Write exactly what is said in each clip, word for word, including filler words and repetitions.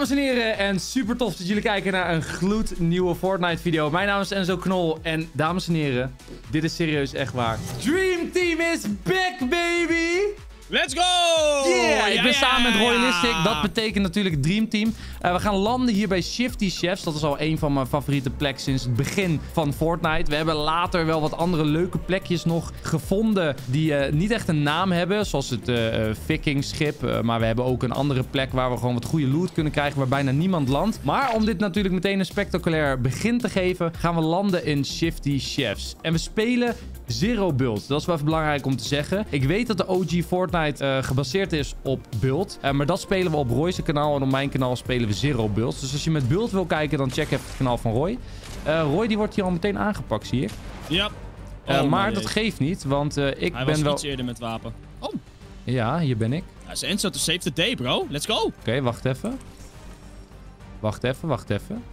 dames en heren, en super tof dat jullie kijken naar een gloednieuwe Fortnite video. Mijn naam is Enzo Knol en dames en heren, dit is serieus echt waar. Dream Team is back, baby! Let's go! Yeah, ik ja, ben ja, samen met ja, ja. Royalistic. Dat betekent natuurlijk Dream Team. Uh, we gaan landen hier bij Shifty Chefs. Dat is al een van mijn favoriete plekken sinds het begin van Fortnite. We hebben later wel wat andere leuke plekjes nog gevonden die uh, niet echt een naam hebben. Zoals het uh, uh, Vikingschip. Uh, maar we hebben ook een andere plek waar we gewoon wat goede loot kunnen krijgen. Waar bijna niemand landt. Maar om dit natuurlijk meteen een spectaculair begin te geven, gaan we landen in Shifty Chefs. En we spelen Zero Build. Dat is wel even belangrijk om te zeggen. Ik weet dat de O G Fortnite uh, gebaseerd is op Build. Uh, maar dat spelen we op Roy's kanaal. En op mijn kanaal spelen we Zero Build. Dus als je met Build wil kijken, dan check even het kanaal van Roy. Uh, Roy die wordt hier al meteen aangepakt, zie je. Ja. Uh, Oh, maar nee. dat geeft niet, want uh, ik Hij ben was wel... iets eerder met wapen. Oh. Ja, hier ben ik. Ja, is Enzo to save the day, bro. Let's go. Oké, okay, wacht even. Wacht even, wacht even.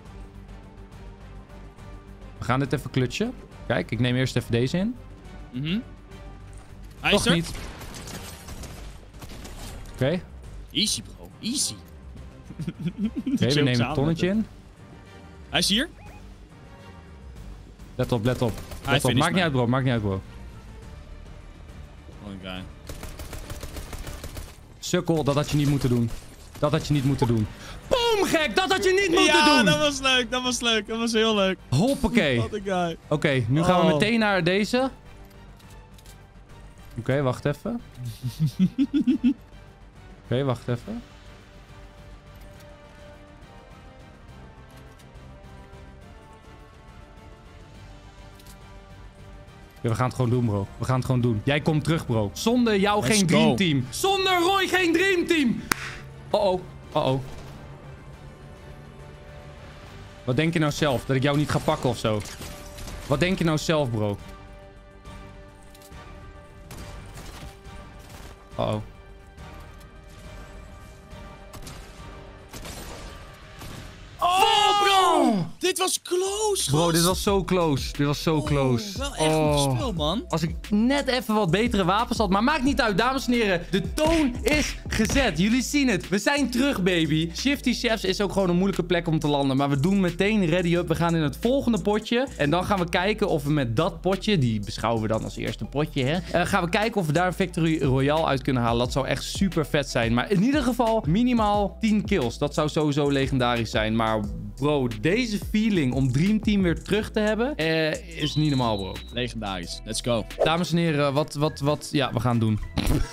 We gaan dit even klutsen. Kijk, ik neem eerst even deze in. Mhm. Hij Toch is er. niet. Oké. Okay. Easy, bro. Easy. Oké, okay, we nemen een tonnetje in. Hij is hier. Let op, let op. Hij Let op. Maakt mij. niet uit, bro. Maakt niet uit, bro. Mooi guy. Sukkel, dat had je niet moeten doen. Dat had je niet moeten doen. Boom, gek! Dat had je niet moeten ja, doen! dat was leuk. Dat was leuk. Dat was heel leuk. Hoppakee. Wat een guy. Oké, okay, nu gaan we oh. meteen naar deze. Oké, okay, wacht even. Oké, okay, wacht even. Ja, we gaan het gewoon doen, bro. We gaan het gewoon doen. Jij komt terug, bro. Zonder jou Let's geen go. Dream Team. Zonder Roy geen Dream Team. Oh-oh. Oh-oh. Wat denk je nou zelf? Dat ik jou niet ga pakken of zo? Wat denk je nou zelf, bro? Uh-oh. Oh, bro! Dit was close, Bro, gast. dit was zo close. Dit was zo Oh, close. wel echt oh. goed gespeeld, man. Als ik net even wat betere wapens had. Maar maakt niet uit, dames en heren. De toon is gezet. Jullie zien het. We zijn terug, baby. Shifty Chefs is ook gewoon een moeilijke plek om te landen. Maar we doen meteen ready up. We gaan in het volgende potje. En dan gaan we kijken of we met dat potje... Die beschouwen we dan als eerste potje, hè. Uh, gaan we kijken of we daar Victory Royale uit kunnen halen. Dat zou echt super vet zijn. Maar in ieder geval minimaal tien kills. Dat zou sowieso legendarisch zijn. Maar bro, deze feeling om Dream Team weer terug te hebben... Uh, is niet normaal, bro. Legendarisch. Let's go. Dames en heren, wat, wat, wat... Ja, we gaan doen.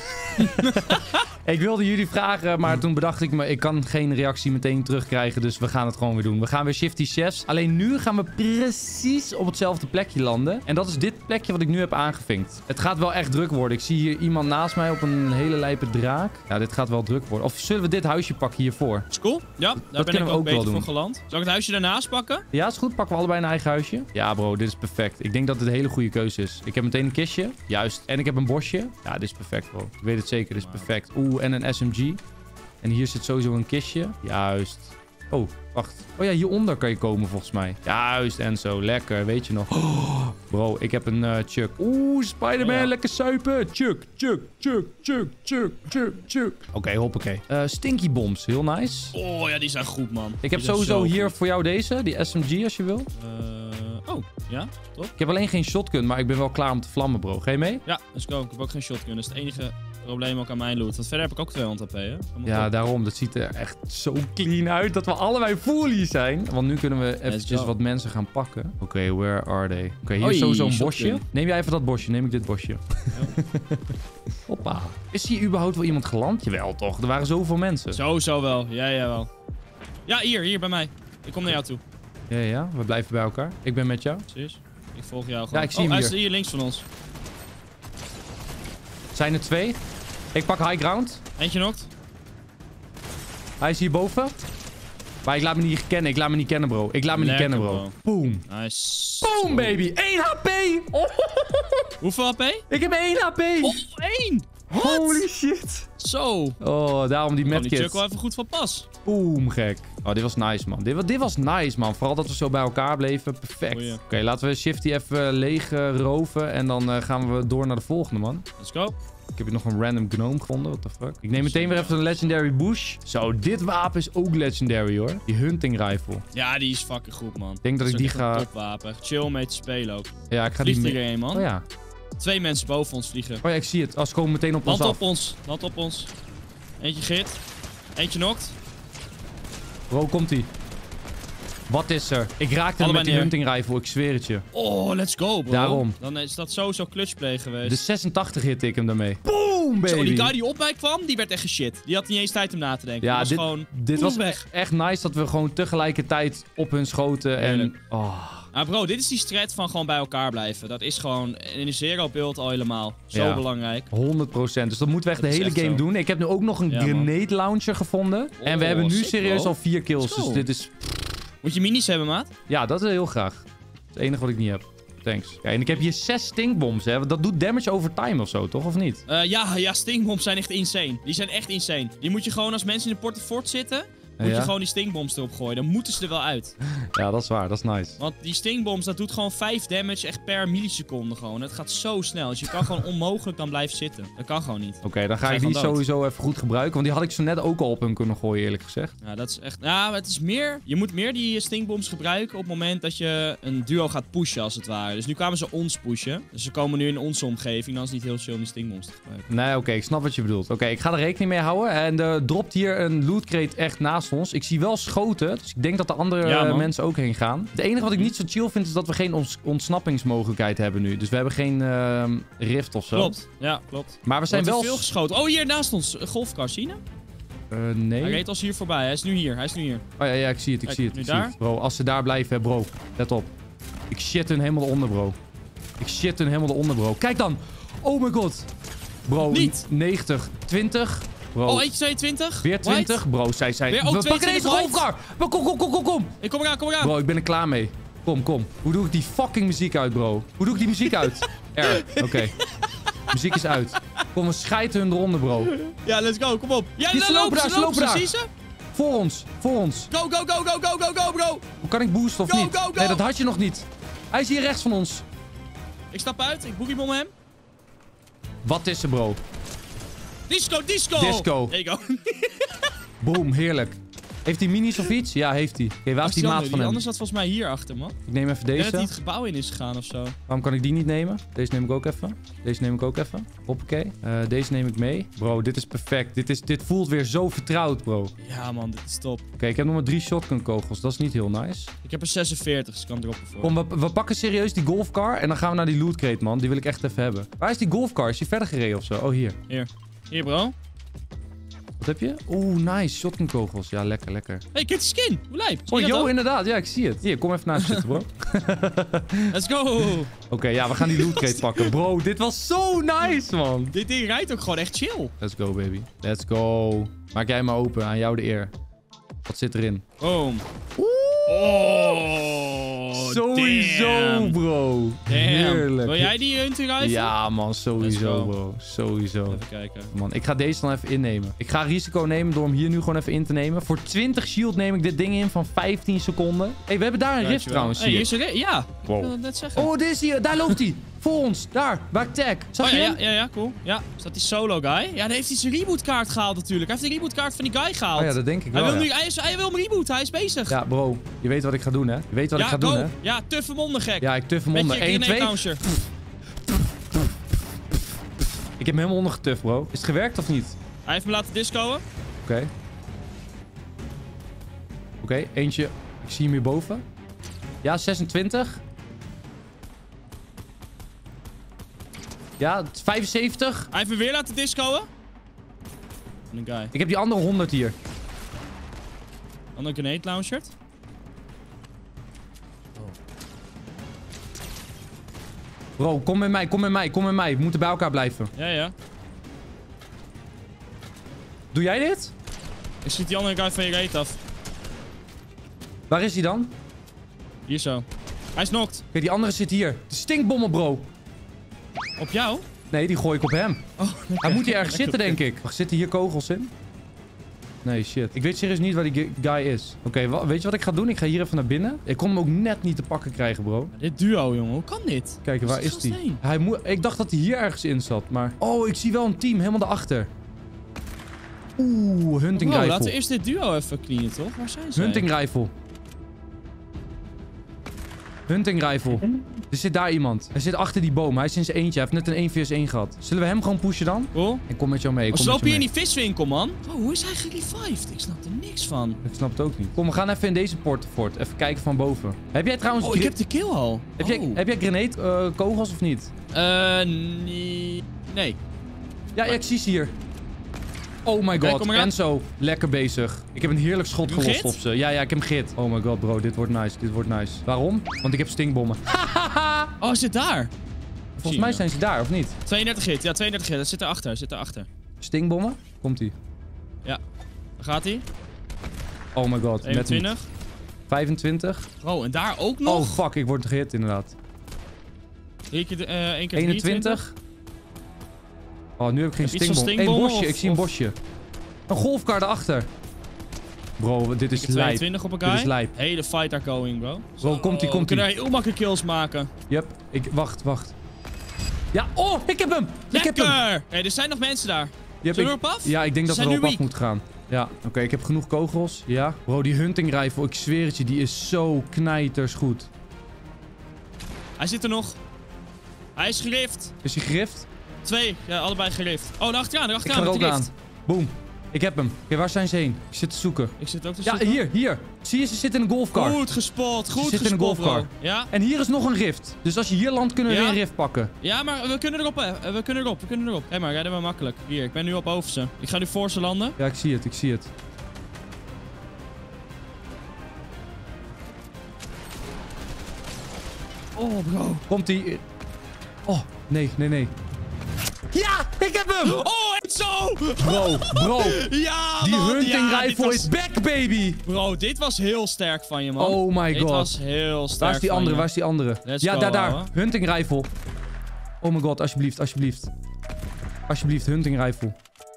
Ik wilde jullie vragen, maar toen bedacht ik me... Ik kan geen reactie meteen terugkrijgen, dus we gaan het gewoon weer doen. We gaan weer Shifty Chefs. Alleen nu gaan we precies op hetzelfde plekje landen. En dat is dit plekje wat ik nu heb aangevinkt. Het gaat wel echt druk worden. Ik zie hier iemand naast mij op een hele lijpe draak. Ja, dit gaat wel druk worden. Of zullen we dit huisje pakken hiervoor? Is cool. Ja, daar dat ben ik kunnen we ook ook wel beter doen. voor geland. Zal ik het huisje daarnaast pakken? Ja, is goed. Pakken we allebei een eigen huisje. Ja, bro, dit is perfect. Ik denk dat het een hele goede keuze is. Ik heb meteen een kistje. Juist. En ik heb een bosje. Ja, dit is perfect, bro. Ik weet het zeker. Dit is perfect. Oeh, en een S M G. En hier zit sowieso een kistje. Juist. Oh, wacht. Oh ja, hieronder kan je komen volgens mij. Juist, en zo. Lekker, weet je nog. Oh, bro, ik heb een uh, Chuck. Oeh, Spider-Man, oh ja. Lekker suipen. Chuck, Chuck, Chuck, Chuck, Chuck, Chuck, Chuck. Oké, okay, hoppakee. Uh, Stinky Bombs, heel nice. Oh ja, die zijn goed, man. Ik heb die sowieso hier goed voor jou deze, die S M G als je wil. Uh, oh, ja, top. Ik heb alleen geen shotgun, maar ik ben wel klaar om te vlammen, bro. Ga je mee? Ja, let's go. Ik heb ook geen shotgun. Dat is het enige probleem ook aan mijn loot. Want verder heb ik ook tweehonderd H P, hè? Ja, op. daarom. Dat ziet er echt zo clean uit dat we allebei fully zijn. Want nu kunnen we eventjes wat mensen gaan pakken. Oké, okay, where are they? Oké, okay, hier is sowieso een bosje. Neem jij even dat bosje. Neem ik dit bosje. Ja. Hoppa. Is hier überhaupt wel iemand geland? Jawel, toch? Er waren zoveel mensen. Sowieso wel. Ja, ja, wel. Ja, hier. Hier bij mij. Ik kom naar jou toe. Ja, ja. We blijven bij elkaar. Ik ben met jou. Precies. Ik volg jou gewoon. Ja, ik zie oh, hem hij hier. is hier links van ons. Zijn er twee? Ik pak high ground. Eentje knokt. Hij is hierboven. Maar ik laat me niet kennen. Ik laat me niet kennen, bro. Ik laat me Lekker, niet kennen, bro. bro. Boom. Nice. Boom, baby. één H P. Oh. Hoeveel H P? Ik heb één H P. Oh, één. What? Holy shit. Zo. Oh, daarom die medkit. Die Chuck wel even goed van pas. Boom, gek. Oh, dit was nice, man. Dit, dit was nice, man. Vooral dat we zo bij elkaar bleven. Perfect. Oké, okay, laten we Shifty even leeg uh, roven. En dan uh, gaan we door naar de volgende, man. Let's go. Ik heb hier nog een random gnome gevonden. What the fuck? Ik neem meteen weer even een legendary bush. Zo, dit wapen is ook legendary, hoor. Die hunting rifle. Ja, die is fucking goed, man. Ik denk dat, dat ik is die ook echt ga... een topwapen. Chill om mee te spelen ook. Ja, ik ga Vliegt die... iedereen, man. Oh ja. Twee mensen boven ons vliegen. Oh ja, ik zie het. Als ze komen meteen op ons Land af. op ons. Land op ons. Eentje git. Eentje knokt. Bro, komt-ie. Wat is er? Ik raakte hem Allebei met die neer. hunting rifle. Ik zweer het je. Oh, let's go, bro. Daarom. Dan is dat sowieso clutchplay geweest. De zesentachtig hit ik hem daarmee. Boom, baby. Zo, die guy die op mij kwam, die werd echt geshit. Die had niet eens tijd om na te denken. Ja, die was dit, gewoon dit poef was weg. echt nice dat we gewoon tegelijkertijd op hun schoten. En... Heerlijk. Oh. Ah, bro, dit is die strat van gewoon bij elkaar blijven. Dat is gewoon in een zero-build al helemaal. Zo Ja. belangrijk. honderd procent. Dus dat moeten we echt Dat de is hele echt game zo. doen. Ik heb nu ook nog een Ja, man. grenade launcher gevonden. en we Oh, hebben nu sick, serieus bro. al vier kills. Let's go. Dus dit is... Moet je minis hebben, maat? Ja, dat is heel graag. Dat is het enige wat ik niet heb. Thanks. Ja, en ik heb hier zes stinkbombs, hè. Dat doet damage over time of zo, toch? Of niet? Uh, ja, ja, stinkbombs zijn echt insane. Die zijn echt insane. Die moet je gewoon als mensen in de portefort zitten... Moet Ja? je gewoon die stinkbombs erop gooien. Dan moeten ze er wel uit. Ja, dat is waar. Dat is nice. Want die stinkbombs, dat doet gewoon vijf damage echt per milliseconde gewoon. Het gaat zo snel. Dus je kan gewoon onmogelijk dan blijven zitten. Dat kan gewoon niet. Oké, okay, dan ga Zijn ik die gewoon dood. sowieso even goed gebruiken. Want die had ik zo net ook al op hem kunnen gooien, eerlijk gezegd. Ja, dat is echt... Ja, het is meer... Je moet meer die stinkbombs gebruiken op het moment dat je een duo gaat pushen, als het ware. Dus nu kwamen ze ons pushen. Dus ze komen nu in onze omgeving. Dan is het niet heel chill om die stinkbombs te gebruiken. Nee, oké. Okay, ik snap wat je bedoelt. Oké, okay, ik ga er rekening mee houden. En er dropt hier een loot crate echt naast ons. Ik zie wel schoten. Dus ik denk dat de andere Ja, uh, mensen ook heen gaan. Het enige wat ik niet zo chill vind, is dat we geen ons ontsnappingsmogelijkheid hebben nu. Dus we hebben geen uh, rift of zo. Klopt. Ja, klopt. Maar we zijn Wordt er wel... veel geschoten. Oh, hier naast ons. Een golfkar, zie je? Uh, nee. Hij reed als hier voorbij. Hij is nu hier. Hij is nu hier. Oh ja, ja, ik zie het. Ik Kijk, zie het. nu Ik zie daar? het. Bro, als ze daar blijven, hè, bro. Let op. Ik shit hun helemaal onder, bro. Ik shit hun helemaal onder, bro. Kijk dan. Oh my god. Bro, Niet. negentig, twintig. Bro. Oh, eentje tweeëntwintig. Weer twintig. White. Bro, zij zijn... Weer ook we pakken tweeëntwintig deze white. golfkar. Kom, kom, kom, kom, kom. Ik kom eraan, kom eraan. Bro, ik ben er klaar mee. Kom, kom. Hoe doe ik die fucking muziek uit, bro? Hoe doe ik die muziek uit? R. Oké. Okay. Muziek is uit. Kom, we schijten hun eronder, bro. Ja, let's go. Kom op. Ja, Die daar ze lopen daar, ze lopen daar. Zie ze? Voor ons. Voor ons. Go, go, go, go, go, go, go, bro. Hoe kan ik boosten of Go, niet? go, go. Nee, dat had je nog niet. Hij is hier rechts van ons. Ik stap uit. Ik boogiebom hem. Wat is er, bro? Disco, disco. Disco. There you go. Boom, heerlijk. Heeft hij minis of iets? Ja, heeft hij. Oké, okay, waar is die maat van die hem? anders zat volgens mij hier achter, man. Ik neem even Ik denk dat deze. hij het gebouw in is gegaan of zo. Waarom kan ik die niet nemen? Deze neem ik ook even. Deze neem ik ook even. Hoppakee. Uh, deze neem ik mee. Bro, dit is perfect. Dit, is, dit voelt weer zo vertrouwd, bro. Oké, Ja, man. Dit is top. okay, ik heb nog maar drie shotgun kogels. Dat is niet heel nice. Ik heb er zesenveertig, dus ik kan droppen voor. Kom, we, we pakken serieus die golfcar. En dan gaan we naar die loot crate, man. Die wil ik echt even hebben. Waar is die golfcar? Is die verder gereden of zo? Oh, hier. Hier. Hier, bro. Wat heb je? Oeh, nice. Shotgun kogels. Ja, lekker, lekker. Hey, kijk die skin. Hoe lijp. Zie Oh, je dat yo, ook? inderdaad. Ja, ik zie het. Hier, kom even naast zitten, bro. Let's go. Oké, okay, ja, we gaan die loot crate pakken. Bro, dit was zo nice, man. Dit ding rijdt ook gewoon echt chill. Let's go, baby. Let's go. Maak jij maar open. Aan jou de eer. Wat zit erin? Boom. Oh, Sowieso, damn. bro. Damn. Heerlijk. Wil jij die hunting rifle? Ja, man. Sowieso, Let's go. bro. Sowieso. Even kijken. Man, ik ga deze dan even innemen. Ik ga risico nemen door hem hier nu gewoon even in te nemen. Voor twintig shield neem ik dit ding in van vijftien seconden. Hé, hey, we hebben daar een rift trouwens, Hey, zie hier je. is er... Ja, Wow. ik wilde het net zeggen. Oh, dit is hier. Daar loopt hij. Voor ons. Daar. Waar ik tag. Zag Oh, je ja, hem? ja, ja, ja, cool. Ja, is dat die solo guy? Ja, dan heeft hij zijn rebootkaart gehaald natuurlijk. Hij heeft de rebootkaart van die guy gehaald. Oh ja, dat denk ik hij, wel, wil ja. nu, hij, is, hij wil hem rebooten, hij is bezig. Ja, bro. Je weet wat ik ga doen, hè? Je weet wat ja, ik ga go. doen, hè? Ja, tuffe monden gek. Ja, ik tuff hem Met onder. je één, grenade twee. launcher. Ik heb hem helemaal ondergetuft, bro. Is het gewerkt of niet? Hij heeft me laten discoen. Oké. Okay. Oké, okay, eentje. Ik zie hem hierboven. Ja, zesentwintig. Ja, vijfenzeventig. Hij heeft me weer laten discoen. Een guy. Ik heb die andere honderd hier. Ander grenade launcher. Bro, kom met mij, kom met mij, kom met mij. We moeten bij elkaar blijven. Ja, ja. Doe jij dit? Ik schiet die andere guy van je reet af. Waar is hij dan? Oké, Hier zo. Hij is knocked. die andere zit hier. De stinkbommen, bro. Op jou? Nee, die gooi ik op hem. Oh, Hij moet hier ergens zitten, denk ik. Wacht, zitten hier kogels in? Nee, shit. Ik weet serieus niet waar die guy is. Oké, okay, weet je wat ik ga doen? Ik ga hier even naar binnen. Ik kon hem ook net niet te pakken krijgen, bro. Dit duo, jongen. Hoe kan dit? Kijk, waar is die? Hij moet... Ik dacht dat hij hier ergens in zat, maar... Oh, ik zie wel een team helemaal daarachter. Oeh, hunting wow, rifle. Laten we eerst dit duo even cleanen, toch? Waar zijn ze? Hunting rifle. Hunting rifle. Er zit daar iemand. Hij zit achter die boom. Hij is in zijn eentje. Hij heeft net een één versus één gehad. Zullen we hem gewoon pushen dan? Cool. Ik kom met jou mee. Ik oh, kom ze met lopen jou hier in die viswinkel, man. Oh, hoe is hij gerevived? Ik snap er niks van. Ik snap het ook niet. Kom, we gaan even in deze poort fort. Even kijken van boven. Heb jij trouwens... Oh, ik heb de kill al. Heb, oh. jij, heb jij grenade uh, kogels of niet? Eh, nee. Nee. Ja, ja, ik zie ze hier. Oh my god, okay, Enzo, lekker bezig. Ik heb een heerlijk schot gelost git? op ze. Ja, ja, ik heb hem git. Oh my god, bro, dit wordt nice, dit wordt nice. Waarom? Want ik heb stinkbommen. Oh, hij zit daar. Volgens mij zijn ze daar, of niet? tweeëndertig hit, ja, tweeëndertig hit. Dat zit erachter, zit erachter. Stinkbommen? Komt-ie. Ja. Daar gaat hij. Oh my god, eenentwintig. net niet. vijfentwintig. Oh, en daar ook nog? Oh fuck, ik word gehit inderdaad. Drie keer, uh, één keer eenentwintig. Oh, nu heb ik geen heb stinkbom. Een bosje, of, ik zie een of... bosje. Een golfkar erachter. Bro, dit is lijp. tweeëntwintig op een guy. Dit is lijp. Hele fight daar going, bro. Bro, komt-ie, oh, komt-ie. We kunnen heel makkelijk kills maken. Yep. Ik, wacht, wacht. Ja, oh, ik heb hem! Ik heb hem! Lekker! Hey, er zijn nog mensen daar. Yep, Zullen we ik, erop af? Ja, ik denk dat Ze we zijn erop nu af moeten gaan. Ja, oké, okay, ik heb genoeg kogels. Ja. Bro, die hunting rifle, ik zweer het je, die is zo knijters goed. Hij zit er nog. Hij is gerift. Is hij gerift? Twee, ja, allebei gerift. Oh, daarachteraan, Ik daarachteraan. ga er ook met aan. die Boom. Ik heb hem. Oké, okay, waar zijn ze heen? Ik zit te zoeken. Ik zit ook te Ja, zoeken. hier, hier. Zie je, ze zitten in een golfcar. Goed gespot, goed ze zitten in een gespot, golfcar. bro. Ja? En hier is nog een rift. Dus als je hier landt, kunnen we Ja? weer een rift pakken. Ja, maar we kunnen erop, hè. We kunnen erop, we kunnen erop. Hé, maar rijden we makkelijk. Hier, ik ben nu op boven ze. Ik ga nu voor ze landen. Ja, ik zie het, ik zie het. Oh, bro. Komt-ie. Oh, nee, nee, nee. Ja, ik heb hem! Oh, het zo! Bro, bro. Ja, Die man, hunting ja, rifle was... is back, baby! Bro, dit was heel sterk van je, man. Oh my god. Dit was heel sterk Waar is die van andere? je. Waar is die andere? Let's ja, go, daar, daar. ouwe. Hunting rifle. Oh my god, alsjeblieft, alsjeblieft. Alsjeblieft, hunting rifle.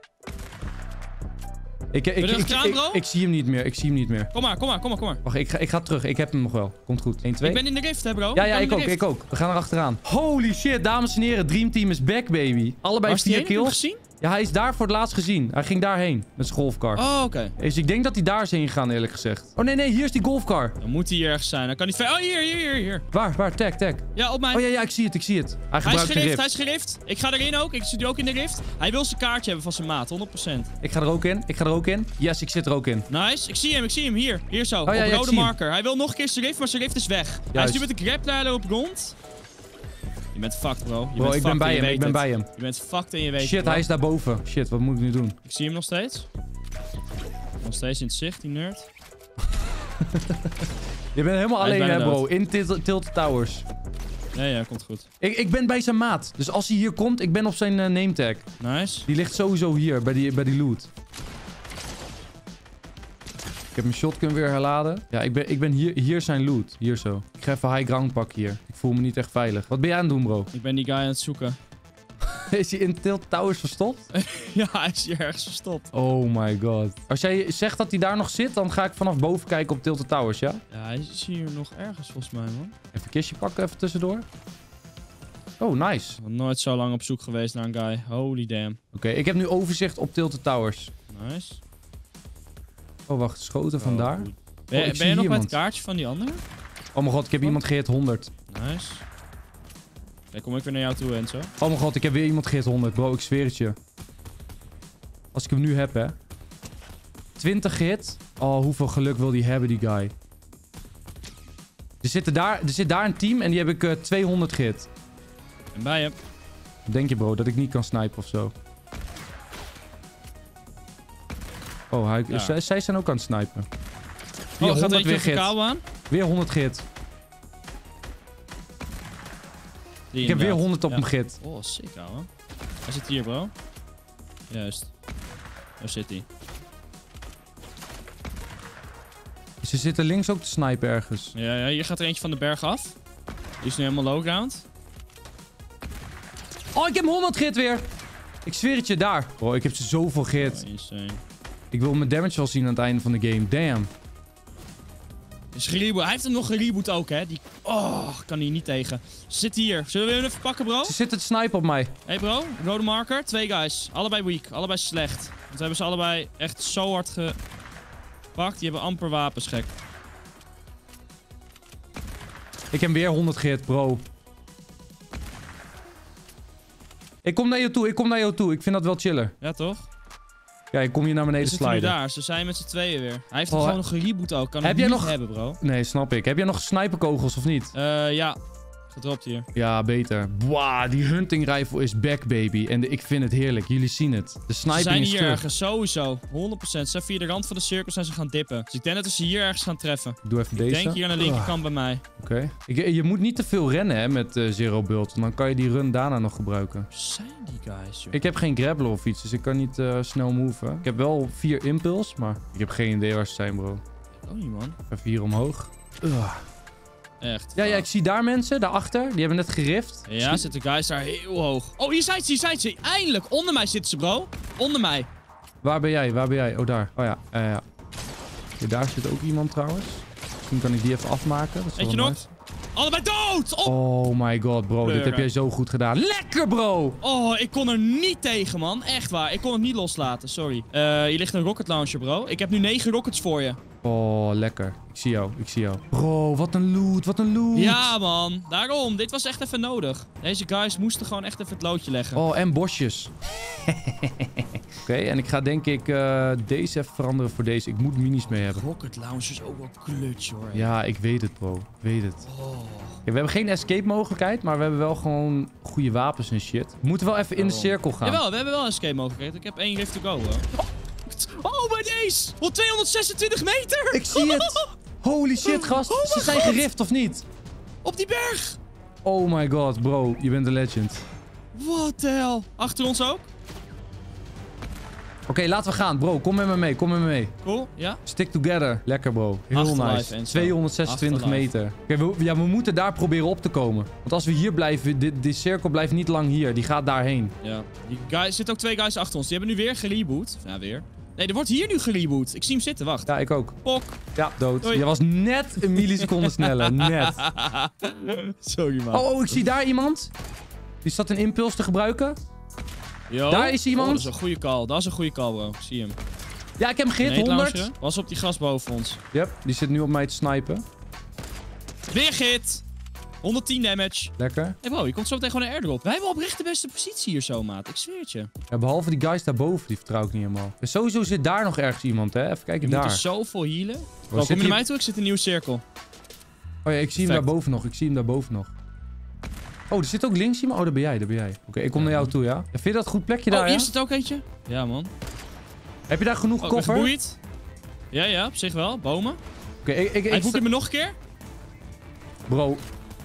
Ik, ik, ik, ik, achteraan, ik, bro? ik zie hem niet meer, ik zie hem niet meer. Kom maar, kom maar, kom maar, kom maar. Wacht, ik ga, ik ga terug. Ik heb hem nog wel. Komt goed. één, twee. Ik ben in de rift, hè, bro? Ja, ja, ben ik in ook, de rift. ik ook. We gaan er achteraan. Holy shit, dames en heren. Dream Team is back, baby. Allebei Was die vier ene? Heb je hem kills. gezien? Ja, hij is daar voor het laatst gezien. Hij ging daarheen met zijn golfcar. Oh, oké. Okay. Dus ik denk dat hij daar is heen gegaan, eerlijk gezegd. Oh nee, nee, hier is die golfcar. Dan moet hij hier ergens zijn. Dan kan hij... Oh, hier, hier, hier, hier. Waar, waar? Tag, tag. Ja, op mij. Oh ja, ja, ik zie het, ik zie het. Hij Hij is gebruikt een gerift, rift. hij is gerift. Ik ga erin ook. Ik zit nu ook in de rift. Hij wil zijn kaartje hebben van zijn maat, honderd procent. Ik ga er ook in, ik ga er ook in. Yes, ik zit er ook in. Nice. Ik zie hem, ik zie hem. Hier, hier zo. Oh, ja, op ja, rode ik zie marker. Hij wil nog een keer zijn rift, maar zijn rift is weg. Hij Juist. is nu met de grappler op grond. Je bent fucked, bro. Je Bro, bent ik ben fucked bij en je hem, ik weet ben het. bij hem. Je bent fucked en je weet het, Shit, bro. hij is daarboven. Shit, wat moet ik nu doen? Ik zie hem nog steeds. Nog steeds in het zicht, die nerd. Je bent helemaal Hij is alleen, hè, bijna bro. dood. In Tilt Tilted Towers. Ja, ja, komt goed. Ik, ik ben bij zijn maat. Dus als hij hier komt, ik ben op zijn uh, name tag. Nice. Die ligt sowieso hier, bij die, bij die loot. Ik heb mijn shotgun weer herladen. Ja, ik ben, ik ben hier, hier zijn loot. Hier zo. Ik ga even high ground pakken hier. Ik voel me niet echt veilig. Wat ben jij aan het doen, bro? Ik ben die guy aan het zoeken. Is hij in Tilted Towers verstopt? Ja, hij is hier ergens verstopt. Oh my god. Als jij zegt dat hij daar nog zit, dan ga ik vanaf boven kijken op Tilted Towers, ja? Ja, hij is hier nog ergens volgens mij, man. Even een kistje pakken, even tussendoor. Oh, nice. Ik ben nooit zo lang op zoek geweest naar een guy. Holy damn. Oké, okay, ik heb nu overzicht op Tilted Towers. Nice. Oh, wacht. Schoten van daar. Ben, Oh, ben ik je zie nog met iemand. het kaartje van die andere? Oh mijn god, ik heb Oh. iemand gehit honderd. Nice. Dan kom ik weer naar jou toe, Enzo. Oh mijn god, ik heb weer iemand gehit honderd. Bro, ik zweer het je. Als ik hem nu heb, hè. twintig gehit. Oh, hoeveel geluk wil die hebben, die guy. Er, zitten daar, er zit daar een team en die heb ik uh, tweehonderd gehit. En bij hem. Denk je, bro, dat ik niet kan snipen of zo? Oh, hij, Ja. zij, zij zijn ook aan het snipen. Oh, gaat er honderd eentje weer op de gehit. kabel aan? Weer honderd gehit. Die Ik heb weer inderdaad. honderd op Ja. hem gehit. Oh, sick, ouwe. Hij zit hier, bro. Juist. Daar zit hij. Ze zitten links ook te snipen ergens. Ja, ja, hier gaat er eentje van de berg af. Die is nu helemaal low ground. Oh, ik heb hem honderd gehit weer. Ik zweer het je, daar. Bro, ik heb ze zoveel gehit. Oh, insane. Ik wil mijn damage wel zien aan het einde van de game. Damn. Is gereboot. Hij heeft hem nog gereboot ook, hè. Die... Oh, kan hij niet tegen. Ze zitten hier. Zullen we hem even pakken, bro? Ze zitten te snipen op mij. Hé, hey, bro. Rode marker. Twee guys. Allebei weak. Allebei slecht. Want we hebben ze allebei echt zo hard gepakt. Die hebben amper wapens, gek. Ik heb weer honderd gehit, bro. Ik kom naar jou toe. Ik kom naar jou toe. Ik vind dat wel chiller. Ja, toch? Ja, ik kom hier naar beneden Ze zitten nu sliden. daar. Ze zijn met z'n tweeën weer. Hij heeft Oh, er gewoon nog gereboot ook. Kan heb het jij niet nog- hebben, bro. Nee, snap ik. Heb jij nog sniperkogels of niet? Eh, ja. Gedropt hier. Ja, beter. Wow, die hunting rifle is back, baby. En de- ik vind het heerlijk. Jullie zien het. De Ze sniping zijn is hier terug. ergens, sowieso. honderd procent. Ze zijn via de rand van de cirkel zijn ze gaan dippen. Dus ik denk dat we ze hier ergens gaan treffen. Ik doe even Ik deze. denk hier aan de linkerkant bij mij. Oké. Ik- Je moet niet te veel rennen, hè, met eh, Zero Bult. Want dan kan je die run daarna nog gebruiken. Waar zijn die guys, joh? Ik heb geen grappler of iets, dus ik kan niet eh, snel moven. Ik heb wel vier impulse, maar ik heb geen idee waar ze zijn, bro. Oh, niet, man. Even hier omhoog. Ugh. Echt. Ja, ja, ik zie daar mensen, daarachter. Die hebben net gerift. Ja, zitten guys daar heel hoog. Oh, hier zijn ze, hier zijn ze. Eindelijk. Onder mij zitten ze, bro. Onder mij. Waar ben jij? Waar ben jij? Oh, daar. Oh ja, ja, ja. Oké, daar zit ook iemand trouwens. Misschien kan ik die even afmaken. Dat is Eentje wel nog. nice. Allebei dood! Oh. Oh my god, bro. Dit Pleuren. heb jij zo goed gedaan. Lekker, bro! oh, ik kon er niet tegen, man. Echt waar. Ik kon het niet loslaten, sorry. Eh, hier ligt een rocket launcher, bro. Ik heb nu negen rockets voor je. Oh, lekker. Ik zie jou, ik zie jou. Bro, wat een loot, wat een loot. Ja, man. Daarom. Dit was echt even nodig. Deze guys moesten gewoon echt even het loodje leggen. Oh, en bosjes. Oké, en ik ga denk ik eh, deze even veranderen voor deze. Ik moet minis mee hebben. Rocket launcher is ook wel clutch, hoor. Ja, ik weet het, bro. Ik weet het. Oh. Ja, we hebben geen escape mogelijkheid, maar we hebben wel gewoon goede wapens en shit. We moeten wel even in de Waarom? cirkel gaan. Jawel, we hebben wel een escape mogelijkheid. Ik heb één rift to go, hoor. Oh, bij deze! Wel tweehonderdzesentwintig meter! Ik zie het. Holy shit, gast. Oh Ze mijn zijn God. gerift of niet? Op die berg! Oh my god, bro. Je bent een legend. What the hell? Achter ons ook? Oké, laten we gaan. Bro, kom met me mee. Kom met me mee. Cool, ja? Stick together. Lekker, bro. Heel Afterlife nice. en zo. tweehonderdzesentwintig Afterlife. meter. Oké, we, ja, we moeten daar proberen op te komen. Want als we hier blijven, die, die cirkel blijft niet lang hier. Die gaat daarheen. Ja. Die guy, er zitten ook twee guys achter ons. Die hebben nu weer gereboot. Ja, weer. Nee, er wordt hier nu gereboot. Ik zie hem zitten, wacht. Ja, ik ook. Pok. Ja, dood. Doei. Je was net een milliseconde sneller. Net. Sorry, man. Oh, oh, ik zie daar iemand. Die staat een impuls te gebruiken. Yo. daar is iemand. Oh, dat is een goede call. Dat is een goede call, bro. Ik zie hem. Ja, ik heb hem gehit. Nee, honderd. launcheren. Was op die gras boven ons. Yep, die zit nu op mij te snipen. Weer git. honderdtien damage. Lekker. Hey bro, je komt zo meteen gewoon een airdrop. Wij hebben oprecht de beste positie hier zo, maat. Ik zweer het je. Ja, behalve die guys daarboven, die vertrouw ik niet helemaal. En sowieso zit daar nog ergens iemand, hè. Even kijken Je moet daar. er zoveel healen. Bro, zit kom je hier- naar mij toe? Ik zit in een nieuwe cirkel. Oh ja, ik zie hem Perfect. daarboven nog. Ik zie hem daarboven nog. Oh, er zit ook links iemand. Oh, daar ben jij, daar ben jij. Oké, ik kom naar jou toe, ja. Ja, vind je dat een goed plekje daar, Oh, ja? hier zit ook eentje. Ja, man. Heb je daar genoeg Oh, ik ben koffer? Oké, geboeid. Ja, ja, op zich wel. Bomen. ik, ik, ik, Hij sta- voelt me nog een keer. Bro.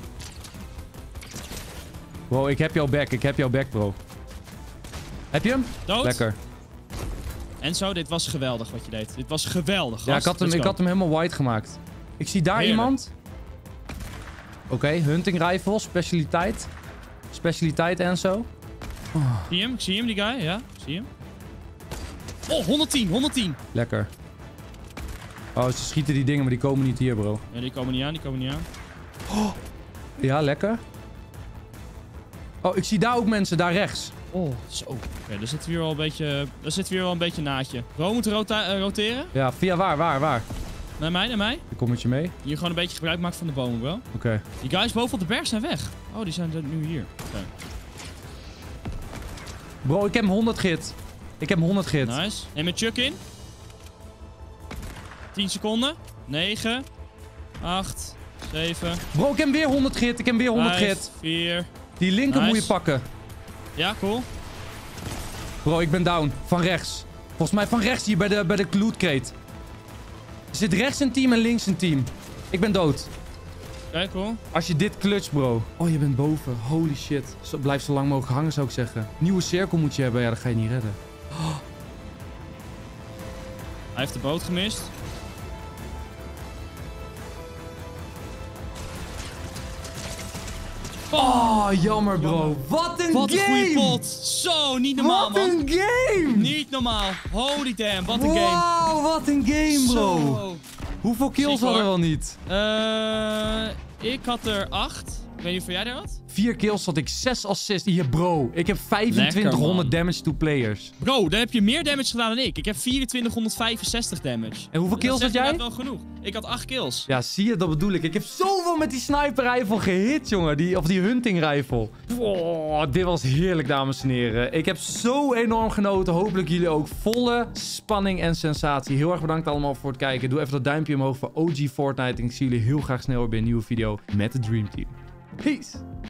Bro, ik heb jouw back. Ik heb jouw back, bro. Heb je hem? Dood. Lekker. En zo, dit was geweldig wat je deed. Dit was geweldig, Ja, ik gast. had, hem, Let's ik go. had hem helemaal white gemaakt. Ik zie daar Heerlijk. iemand. Oké, hunting rifle, specialiteit. Specialiteit en zo. Zie je hem? Ik zie hem, die guy. Ja, zie je hem. Oh, honderdtien, honderdtien. Lekker. Oh, ze schieten die dingen, maar die komen niet hier, bro. Ja, die komen niet aan, die komen niet aan. Ja, lekker. Oh, ik zie daar ook mensen, daar rechts. Oh, zo. Oké, daar zit weer wel een beetje, daar zit weer wel een beetje naadje. Bro, moeten rota eh, roteren? Ja, via waar, waar, waar? Naar mij, naar mij. Ik kom met je mee. Hier gewoon een beetje gebruik maken van de bomen, bro. Oké. Die guys boven op de berg zijn weg. Oh, die zijn er nu hier. Oké. Bro, ik heb hem honderd git. Ik heb hem honderd git. Nice. Neem een chuck in. tien seconden. negen. acht. zeven. Bro, ik heb hem weer honderd git. Ik heb hem weer honderd vijf, git. vier. Die linker Nice. moet je pakken. Ja, cool. Bro, ik ben down. Van rechts. Volgens mij van rechts hier bij de, bij de loot crate. Er zit rechts een team en links een team. Ik ben dood. Oké, cool. Als je dit clutcht, bro. Oh, je bent boven. Holy shit. Zo, blijf zo lang mogelijk hangen, zou ik zeggen. Nieuwe cirkel moet je hebben. Ja, dat ga je niet redden. Hij heeft de boot gemist. Oh, jammer, bro. Wat een Wat een game! goede pot. Zo, niet normaal, Wat man. een game! Niet normaal. Holy damn, wat een game. Wow, wat een game, bro. Zo. Hoeveel kills Ziek, hadden we hoor. wel niet? Eh, ik had er acht. Ik weet niet of jij er had. Vier kills had ik, zes assists. Hier, bro. Ik heb vijfentwintighonderd Lekker, man. damage to players. Bro, dan heb je meer damage gedaan dan ik. Ik heb vierentwintighonderdvijfenzestig damage. En hoeveel kills dat had jij? Dat wel genoeg. Ik had acht kills. Ja, zie je, dat bedoel ik. Ik heb zoveel met die sniper rifle gehit, jongen. Die, of die hunting rifle. Wow, dit was heerlijk, dames en heren. Ik heb zo enorm genoten. Hopelijk jullie ook. Volle spanning en sensatie. Heel erg bedankt allemaal voor het kijken. Doe even dat duimpje omhoog voor O G Fortnite. En ik zie jullie heel graag snel weer bij een nieuwe video met de Dream Team. Peace!